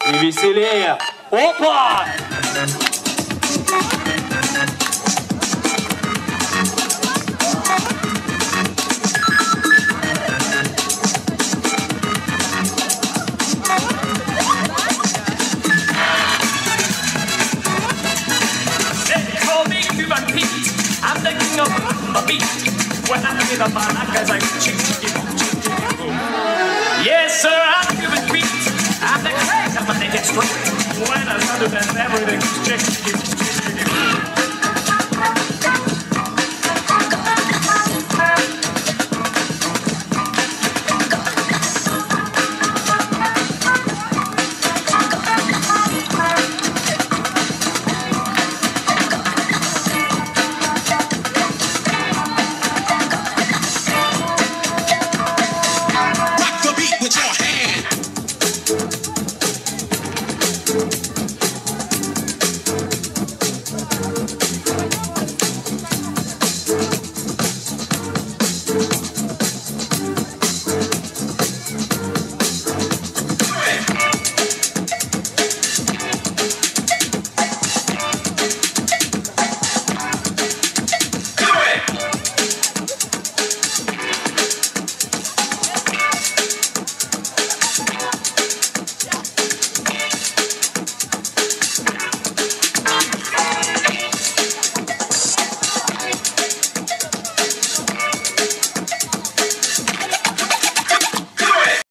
И веселее. Опа! I'm the king of the beat. When I give a balacas, I ching ching boom. Yes, sir, I'm Cuban Pete. I'm the crack of my naked straight. When I start to dance, everything's ching ching.